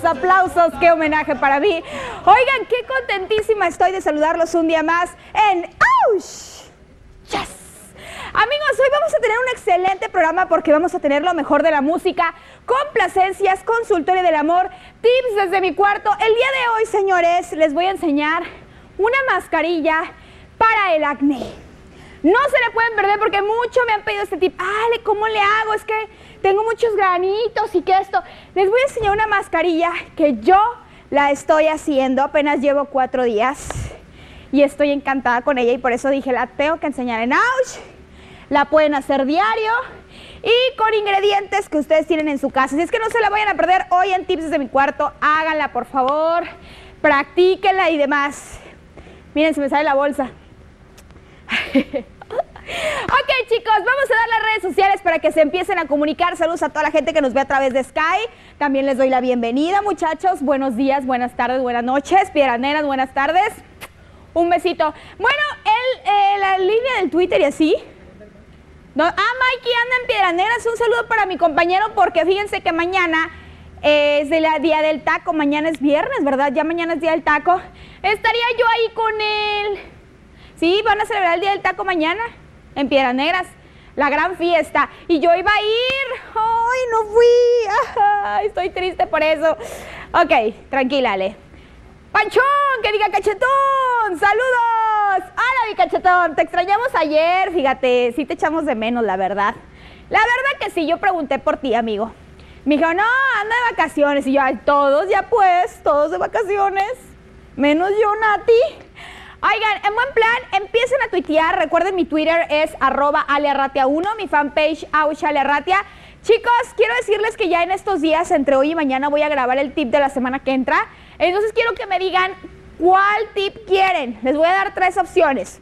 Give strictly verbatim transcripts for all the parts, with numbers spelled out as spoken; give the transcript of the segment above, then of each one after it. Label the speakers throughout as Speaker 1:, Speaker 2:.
Speaker 1: aplausos, qué homenaje para mí. Oigan, qué contentísima estoy de saludarlos un día más en ¡Ouch! Yes. Amigos, hoy vamos a tener un excelente programa porque vamos a tener lo mejor de la música, complacencias, consultorio del amor, tips desde mi cuarto. El día de hoy, señores, les voy a enseñar una mascarilla para el acné. No se le pueden perder porque mucho me han pedido este tip. Ale, ¿cómo le hago? Es que tengo muchos granitos y que esto. Les voy a enseñar una mascarilla que yo la estoy haciendo. Apenas llevo cuatro días y estoy encantada con ella y por eso dije, la tengo que enseñar en Ouch. La pueden hacer diario y con ingredientes que ustedes tienen en su casa. Así es que no se la vayan a perder hoy en Tips desde mi cuarto. Háganla, por favor. Practíquenla y demás. Miren, se me sale la bolsa. Ok, chicos, vamos a dar las redes sociales para que se empiecen a comunicar. Saludos a toda la gente que nos ve a través de Sky. También les doy la bienvenida, muchachos. Buenos días, buenas tardes, buenas noches. Piedras, buenas tardes. Un besito. Bueno, el, eh, la línea del Twitter y así. No, ah, Mikey anda en Piedraneras. Un saludo para mi compañero porque fíjense que mañana es el día del taco. Mañana es viernes, ¿verdad? Ya mañana es día del taco. Estaría yo ahí con él. Sí, van a celebrar el día del taco mañana en Piedras Negras, la gran fiesta. Y yo iba a ir. ¡Ay, no fui! Ay, estoy triste por eso. Ok, tranquila, Ale. Panchón, que diga Cachetón. ¡Saludos! ¡Hola, mi Cachetón! Te extrañamos ayer, fíjate. Sí te echamos de menos, la verdad. La verdad que sí, yo pregunté por ti, amigo. Me dijo, no, anda de vacaciones. Y yo, ay, todos ya pues, todos de vacaciones. Menos yo, Nati. Oigan, en buen plan, empiecen a tuitear. Recuerden, mi Twitter es arroba alearratia uno, mi fanpage Ouch Alearratia. Chicos, quiero decirles que ya en estos días, entre hoy y mañana, voy a grabar el tip de la semana que entra. Entonces quiero que me digan cuál tip quieren. Les voy a dar tres opciones.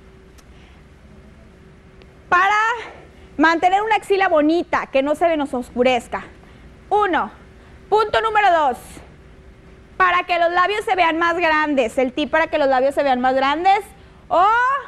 Speaker 1: Para mantener una axila bonita, que no se nos oscurezca. Uno. Punto número dos. Para que los labios se vean más grandes. El tip para que los labios se vean más grandes. O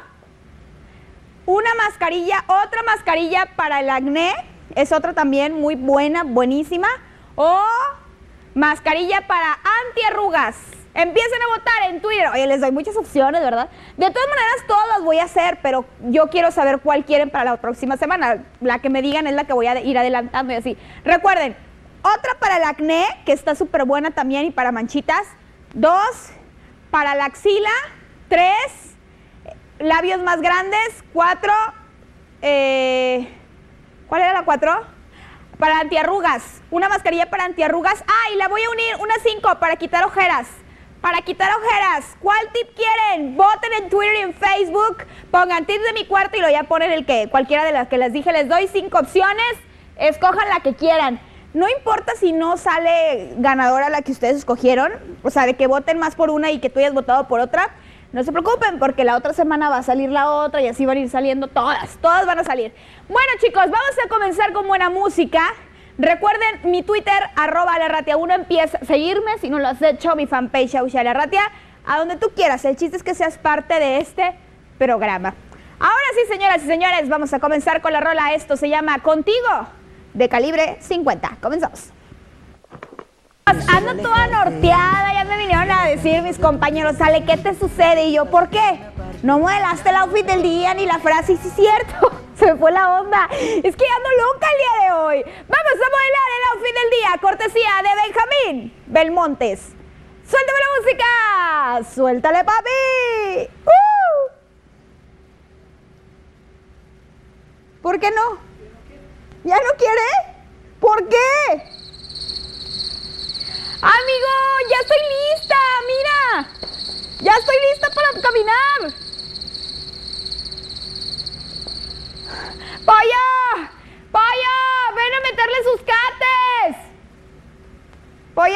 Speaker 1: una mascarilla, otra mascarilla para el acné. Es otra también muy buena, buenísima. O mascarilla para antiarrugas. Empiecen a votar en Twitter. Oye, les doy muchas opciones, ¿verdad? De todas maneras, todas las voy a hacer, pero yo quiero saber cuál quieren para la próxima semana. La que me digan es la que voy a ir adelantando y así. Recuerden, otra para el acné, que está súper buena también y para manchitas. Dos, para la axila. Tres, labios más grandes. Cuatro, eh, ¿cuál era la cuatro? Para antiarrugas. Una mascarilla para antiarrugas. Ah, y la voy a unir, una cinco, para quitar ojeras. Para quitar ojeras. ¿Cuál tip quieren? Voten en Twitter y en Facebook. Pongan tips de mi cuarto y lo ya ponen el que, cualquiera de las que les dije. Les doy cinco opciones. Escojan la que quieran. No importa si no sale ganadora la que ustedes escogieron, o sea, de que voten más por una y que tú hayas votado por otra, no se preocupen porque la otra semana va a salir la otra y así van a ir saliendo todas, todas van a salir. Bueno, chicos, vamos a comenzar con buena música. Recuerden, mi Twitter, arroba alearratia uno, empieza a seguirme, si no lo has hecho, mi fanpage, Ouch Alearratia, a donde tú quieras. El chiste es que seas parte de este programa. Ahora sí, señoras y señores, vamos a comenzar con la rola. Esto se llama Contigo, de Calibre cincuenta. Comenzamos. Ando toda norteada, ya me vinieron a decir mis compañeros, Ale, ¿qué te sucede? Y yo, ¿por qué? No modelaste el outfit del día ni la frase, y sí es cierto, se me fue la onda. Es que ando loca el día de hoy. Vamos a modelar el outfit del día, cortesía de Benjamín Belmontes. ¡Suéltame la música! ¡Suéltale, papi! ¡Uh! ¿Por qué no? ¿Ya no quiere? ¿Por qué? Amigo, ya estoy lista, mira. Ya estoy lista para caminar. ¡Pollo! ¡Pollo! ¡Ven a meterle sus cates! ¡Pollo!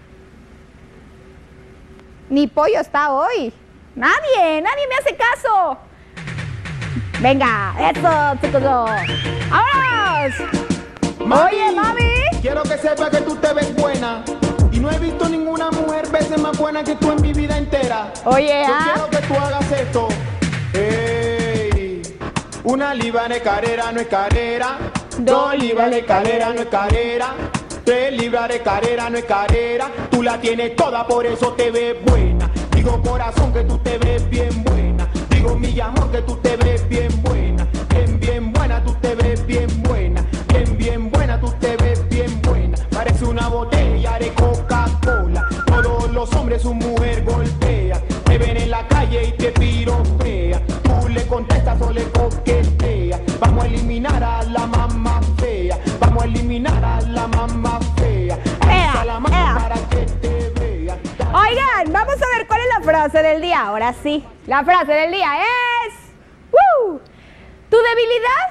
Speaker 1: Ni pollo está hoy. Nadie, nadie me hace caso. Venga, eso, chicos. ¡Vámonos!
Speaker 2: Mami,
Speaker 1: oye, mami.
Speaker 2: Quiero que sepas que tú te ves buena. Y no he visto ninguna mujer veces más buena que tú en mi vida entera.
Speaker 1: Oye,
Speaker 2: Yo
Speaker 1: ¿ah?
Speaker 2: quiero que tú hagas esto. Ey, una libra de carrera no es carrera. Dos libras de carrera no es carrera. Tres libras de carrera no es carrera, tú la tienes toda, por eso te ves buena. Digo corazón que tú te ves bien buena. Digo mi amor que tú te ves bien buena. Bien, bien buena, tú te ves bien buena. Bien, bien buena, tú te ves bien buena. Parece una botella de Coca-Cola. Todos los hombres su mujer golpea. Te ven en la calle y te piropea. Tú le contestas o le coqueteas. Vamos a eliminar a la mamá fea. Vamos a eliminar a la mamá fea. Alza la mano para que te vea.
Speaker 1: Oigan, vamos a ver cuál es la frase del día. Ahora sí, la frase del día es... ¡Woo! Tu debilidad,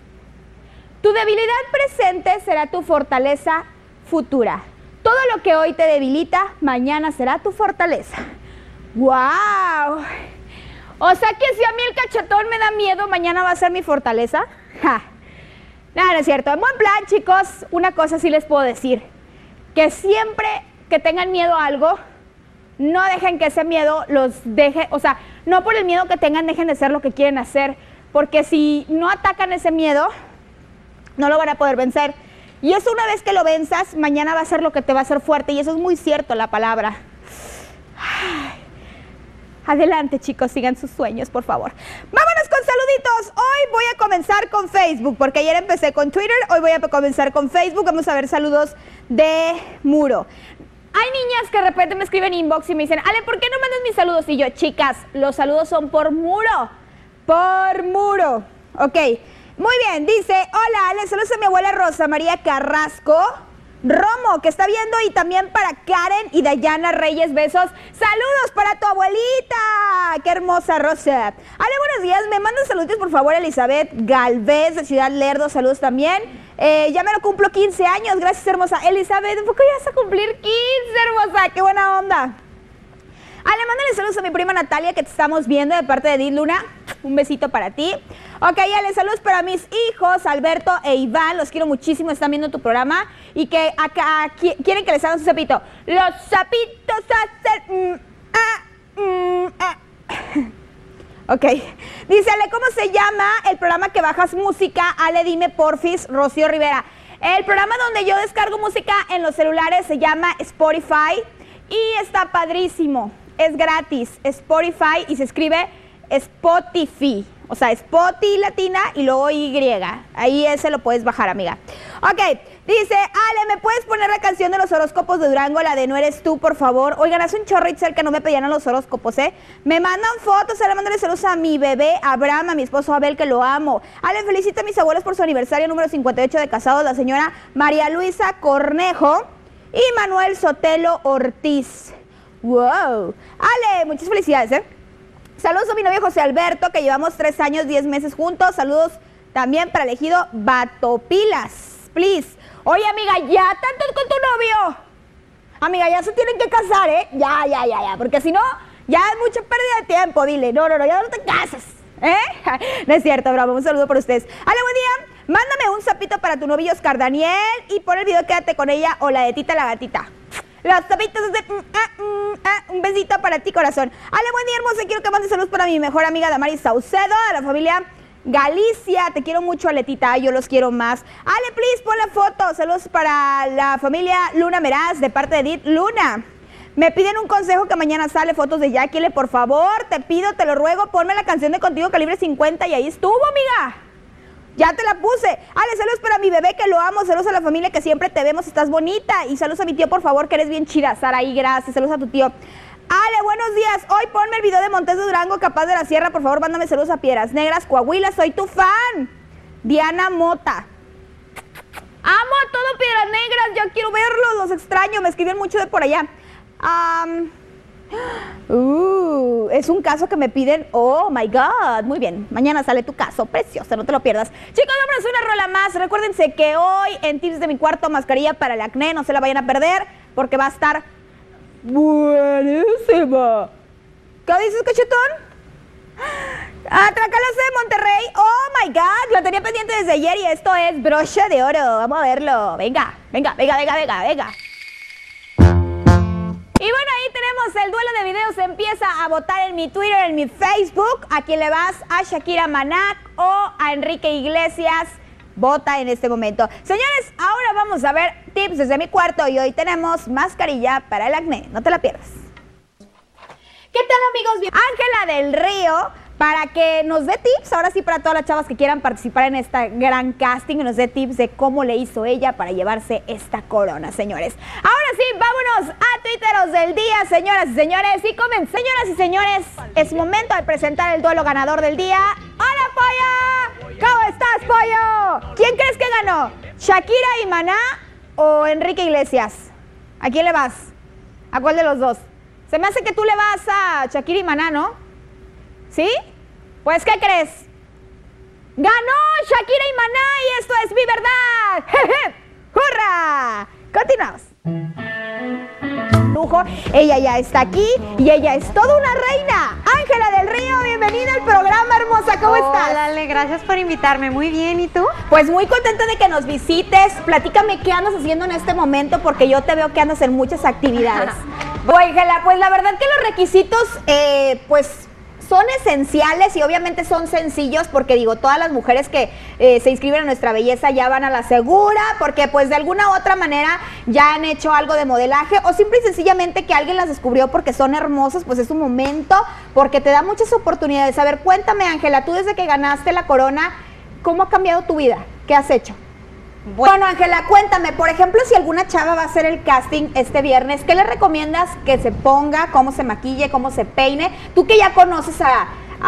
Speaker 1: tu debilidad presente será tu fortaleza futura. Todo lo que hoy te debilita, mañana será tu fortaleza. ¡Wow! O sea que si a mí el cachetón me da miedo, mañana va a ser mi fortaleza. ¡Ja! No, no es cierto. En buen plan, chicos, una cosa sí les puedo decir. Que siempre que tengan miedo a algo, no dejen que ese miedo los deje, o sea, no por el miedo que tengan dejen de hacer lo que quieren hacer, porque si no atacan ese miedo, no lo van a poder vencer. Y eso una vez que lo venzas, mañana va a ser lo que te va a hacer fuerte, y eso es muy cierto, la palabra. Ay. Adelante, chicos, sigan sus sueños, por favor. Vámonos con saluditos. Hoy voy a comenzar con Facebook, porque ayer empecé con Twitter, hoy voy a comenzar con Facebook. Vamos a ver saludos de Muro. Hay niñas que de repente me escriben inbox y me dicen, Ale, ¿por qué no mandas mis saludos? Y yo, chicas, los saludos son por Muro. Por Muro. Ok. Muy bien, dice, hola, Ale, saludos a mi abuela Rosa María Carrasco Romo, que está viendo, y también para Karen y Dayana Reyes, besos. Saludos para tu abuelita. Qué hermosa, Rosa. Ale, buenos días, me mandan saludos, por favor, Elizabeth Galvez de Ciudad Lerdo, saludos también. Eh, ya me lo cumplo quince años, gracias, hermosa. Elizabeth, ¿un poco ya vas a cumplir quince, hermosa? Qué buena onda. Ale, mándale saludos a mi prima Natalia, que te estamos viendo de parte de Edith Luna. Un besito para ti. Ok, Ale, saludos para mis hijos, Alberto e Iván. Los quiero muchísimo, están viendo tu programa. Y que acá qui quieren que les hagan su sapito. Los sapitos hacen... Mm, ah, mm, ah. Ok. Dice, Ale, ¿cómo se llama el programa que bajas música? Ale, dime, porfis, Rocío Rivera. El programa donde yo descargo música en los celulares se llama Spotify. Y está padrísimo. Es gratis, Spotify, y se escribe Spotify, o sea, Spotify latina y luego Y. Ahí ese lo puedes bajar, amiga. Ok, dice, Ale, ¿me puedes poner la canción de los horóscopos de Durango, la de No Eres Tú, por favor? Oigan, hace un chorro, Itzel, que no me pedían los horóscopos, ¿eh? Me mandan fotos, Ale, mándale saludos a mi bebé Abraham, a mi esposo Abel, que lo amo. Ale, felicita a mis abuelos por su aniversario número cincuenta y ocho de casados, la señora María Luisa Cornejo y Manuel Sotelo Ortiz. Wow. Ale, muchas felicidades, ¿eh? Saludos a mi novio José Alberto, que llevamos tres años, diez meses juntos. Saludos también para el ejido Batopilas, please. Oye, amiga, ya tanto con tu novio. Amiga, ya se tienen que casar, ¿eh? Ya, ya, ya, ya. Porque si no, ya es mucha pérdida de tiempo, dile. No, no, no, ya no te cases, ¿eh? No es cierto, bravo. Un saludo para ustedes. Ale, buen día. Mándame un sapito para tu novio Oscar Daniel y pon el video Quédate con ella o la de Tita la gatita. Los sapitos de... Mm, ah, mm, ah, un besito para ti, corazón. Ale, buen día, hermosa. Quiero que mandes saludos para mi mejor amiga Damaris Saucedo, de la familia Galicia. Te quiero mucho, Aletita. Yo los quiero más. Ale, please, pon la foto. Saludos para la familia Luna Meraz, de parte de Edith Luna. Me piden un consejo que mañana sale fotos de Jackie. Por favor, te pido, te lo ruego, ponme la canción de Contigo Calibre cincuenta y ahí estuvo, amiga. Ya te la puse. Ale, saludos para mi bebé, que lo amo. Saludos a la familia, que siempre te vemos, estás bonita. Y saludos a mi tío, por favor, que eres bien chida. Saraí, gracias. Saludos a tu tío. Ale, buenos días. Hoy ponme el video de Montes de Durango, Capaz de la Sierra. Por favor, mándame saludos a Piedras Negras, Coahuila. Soy tu fan. Diana Mota. Amo a todo Piedras Negras. Yo quiero verlos, los extraño. Me escribieron mucho de por allá. Um... Uh, es un caso que me piden. Oh my God, muy bien. Mañana sale tu caso, preciosa, no te lo pierdas. Chicos, vámonos una rola más. Recuérdense que hoy en Tips de mi Cuarto, mascarilla para el acné, no se la vayan a perder, porque va a estar buenísima. ¿Qué dices, cachetón? Atracalos de Monterrey. Oh my God, lo tenía pendiente desde ayer y esto es broche de oro. Vamos a verlo. Venga, venga, venga, venga, venga, venga. Y bueno, ahí tenemos el duelo de videos. Empieza a votar en mi Twitter, en mi Facebook. ¿A quién le vas? ¿A Shakira Manac o a Enrique Iglesias? Vota en este momento. Señores, ahora vamos a ver tips desde mi cuarto y hoy tenemos mascarilla para el acné. No te la pierdas. ¿Qué tal, amigos? Bien- Ángela del Río, para que nos dé tips, ahora sí para todas las chavas que quieran participar en esta gran casting, nos dé tips de cómo le hizo ella para llevarse esta corona, señores. Ahora sí, vámonos a Twitteros del día, señoras y señores, y comen, señoras y señores, es momento de presentar el duelo ganador del día. ¡Hola, Pollo! ¿Cómo estás, Pollo? ¿Quién crees que ganó? ¿Shakira y Maná o Enrique Iglesias? ¿A quién le vas? ¿A cuál de los dos? Se me hace que tú le vas a Shakira y Maná, ¿no? ¿Sí? Pues, ¿qué crees? ¡Ganó Shakira y Maná y esto es mi verdad! ¡Jeje! ¡Hurra! Continuamos. Lujo, ella ya está aquí y ella es toda una reina. Ángela del Río, bienvenida al programa, hermosa. ¿Cómo estás?
Speaker 3: Hola, Ale, gracias por invitarme. Muy bien, ¿y tú?
Speaker 1: Pues muy contenta de que nos visites. Platícame qué andas haciendo en este momento porque yo te veo que andas en muchas actividades. Bueno, Ángela, pues la verdad que los requisitos, eh, pues... son esenciales y obviamente son sencillos porque digo, todas las mujeres que eh, se inscriben a Nuestra Belleza ya van a la segura porque pues de alguna u otra manera ya han hecho algo de modelaje o simple y sencillamente que alguien las descubrió porque son hermosas, pues es un momento porque te da muchas oportunidades. A ver, cuéntame, Ángela, tú desde que ganaste la corona, ¿cómo ha cambiado tu vida? ¿Qué has hecho? Bueno, Ángela, cuéntame, por ejemplo, si alguna chava va a hacer el casting este viernes, ¿qué le recomiendas que se ponga, cómo se maquille, cómo se peine? Tú que ya conoces a,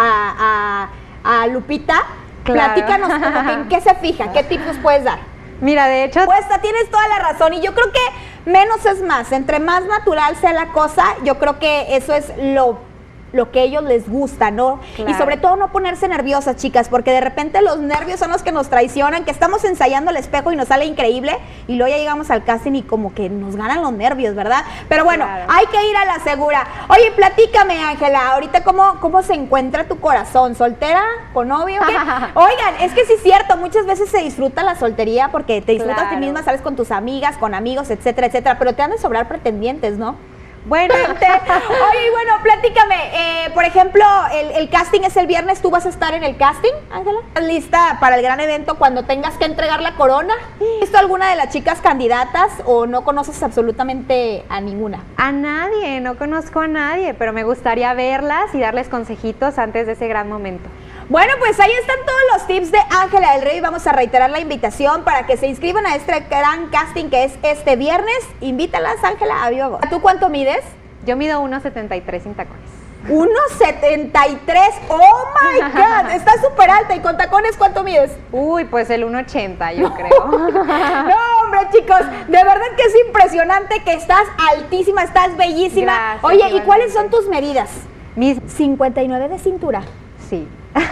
Speaker 1: a, a, a Lupita,
Speaker 3: claro.
Speaker 1: Platícanos como que en qué se fija, qué tips nos puedes dar.
Speaker 3: Mira, de hecho...
Speaker 1: Pues tienes toda la razón y yo creo que menos es más, entre más natural sea la cosa, yo creo que eso es lo lo que a ellos les gusta, ¿no?
Speaker 3: Claro.
Speaker 1: Y sobre todo no ponerse nerviosas, chicas, porque de repente los nervios son los que nos traicionan, que estamos ensayando el espejo y nos sale increíble y luego ya llegamos al casting y como que nos ganan los nervios, ¿verdad? Pero bueno,
Speaker 3: Claro.
Speaker 1: hay que ir a la segura. Oye, platícame, Ángela, ahorita cómo, cómo se encuentra tu corazón, ¿soltera? ¿Con novio? ¿Qué? Oigan, es que sí es cierto, muchas veces se disfruta la soltería porque te disfrutas a ti
Speaker 3: Claro.
Speaker 1: misma, sales con tus amigas, con amigos, etcétera, etcétera, pero te han de sobrar pretendientes, ¿no?
Speaker 3: Bueno,
Speaker 1: Oye, bueno, platícame, eh, por ejemplo, el, el casting es el viernes, ¿tú vas a estar en el casting, Ángela? ¿Estás lista para el gran evento cuando tengas que entregar la corona? ¿Has visto alguna de las chicas candidatas o no conoces absolutamente a ninguna?
Speaker 3: a nadie, no conozco a nadie, pero me gustaría verlas y darles consejitos antes de ese gran momento.
Speaker 1: Bueno, pues ahí están todos los tips de Ángela del Río y vamos a reiterar la invitación para que se inscriban a este gran casting que es este viernes. Invítalas, Ángela, a viva voz. ¿Tú cuánto mides?
Speaker 3: Yo mido uno setenta y tres sin tacones.
Speaker 1: uno setenta y tres, oh my God, está súper alta. ¿Y con tacones cuánto mides?
Speaker 3: Uy, pues el uno ochenta, yo creo.
Speaker 1: No, hombre, chicos, de verdad que es impresionante que estás altísima, estás bellísima.
Speaker 3: Gracias,
Speaker 1: Oye, ¿y
Speaker 3: igualmente.
Speaker 1: cuáles son tus medidas?
Speaker 3: Mis...
Speaker 1: cincuenta y nueve de cintura.
Speaker 3: Sí.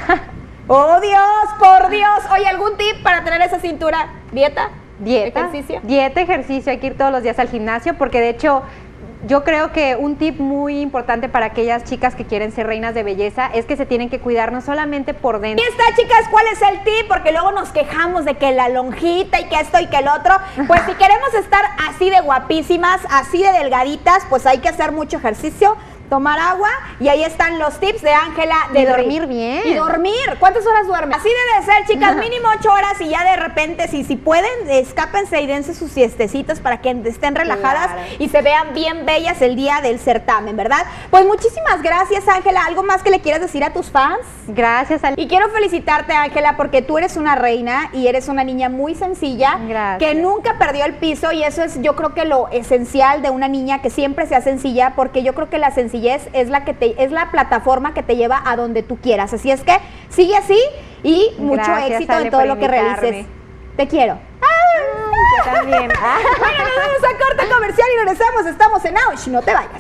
Speaker 1: ¡Oh, Dios, por Dios! Oye, ¿algún tip para tener esa cintura? ¿Dieta?
Speaker 3: Dieta.
Speaker 1: ¿Ejercicio?
Speaker 3: Dieta, ejercicio, hay que ir todos los días al gimnasio porque de hecho... Yo creo que un tip muy importante para aquellas chicas que quieren ser reinas de belleza es que se tienen que cuidar no solamente por dentro.
Speaker 1: Y está, chicas, ¿cuál es el tip? Porque luego nos quejamos de que la lonjita y que esto y que el otro. Pues si queremos estar así de guapísimas, así de delgaditas, pues hay que hacer mucho ejercicio, tomar agua y ahí están los tips de Ángela de
Speaker 3: Y dormir bien.
Speaker 1: Y dormir. ¿Cuántas horas duermes? Así debe de ser, chicas, mínimo ocho horas y ya de repente, si, si pueden, escápense y dense sus siestecitas para que estén relajadas
Speaker 3: Claro.
Speaker 1: y se vean bien bellas el día del certamen, ¿verdad? Pues muchísimas gracias, Ángela. ¿Algo más que le quieras decir a tus fans?
Speaker 3: Gracias, Ale.
Speaker 1: Y quiero felicitarte, Ángela, porque tú eres una reina y eres una niña muy sencilla,
Speaker 3: Gracias.
Speaker 1: que nunca perdió el piso y eso es, yo creo que lo esencial de una niña, que siempre sea sencilla, porque yo creo que la sencillez es la que te, es la plataforma que te lleva a donde tú quieras. Así es que sigue así y mucho
Speaker 3: Gracias,
Speaker 1: éxito
Speaker 3: Ale,
Speaker 1: en todo
Speaker 3: por
Speaker 1: lo que
Speaker 3: invitarme.
Speaker 1: realices. Te quiero.
Speaker 3: Yo también.
Speaker 1: Bueno, nos vamos a corte comercial y regresamos. Estamos en Ouch, no te vayas.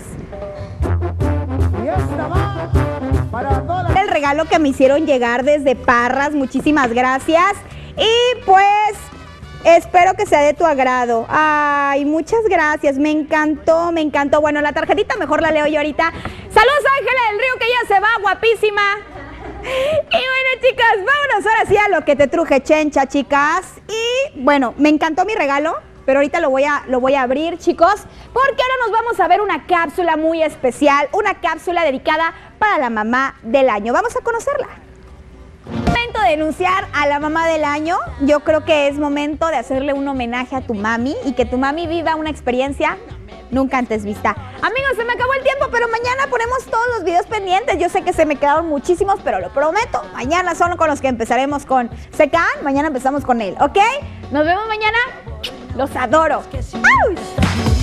Speaker 2: Y esta va para todas las...
Speaker 1: El regalo que me hicieron llegar desde Parras, muchísimas gracias. Y pues espero que sea de tu agrado. Ay, muchas gracias, me encantó, me encantó. Bueno, la tarjetita mejor la leo yo ahorita. Saludos, Ángela del Río, que ya se va, guapísima. Y bueno, chicas, vámonos ahora sí a lo que te truje, chencha, chicas. Y bueno, me encantó mi regalo, pero ahorita lo voy a, lo voy a abrir, chicos, porque ahora nos vamos a ver una cápsula muy especial, una cápsula dedicada para la mamá del año. Vamos a conocerla. Momento de denunciar a la mamá del año. Yo creo que es momento de hacerle un homenaje a tu mami y que tu mami viva una experiencia nunca antes vista. Amigos, se me acabó el tiempo, pero mañana ponemos todos los videos pendientes. Yo sé que se me quedaron muchísimos, pero lo prometo. Mañana son con los que empezaremos con Secan. Mañana empezamos con él, ¿ok? Nos vemos mañana. Los adoro. ¡Auch!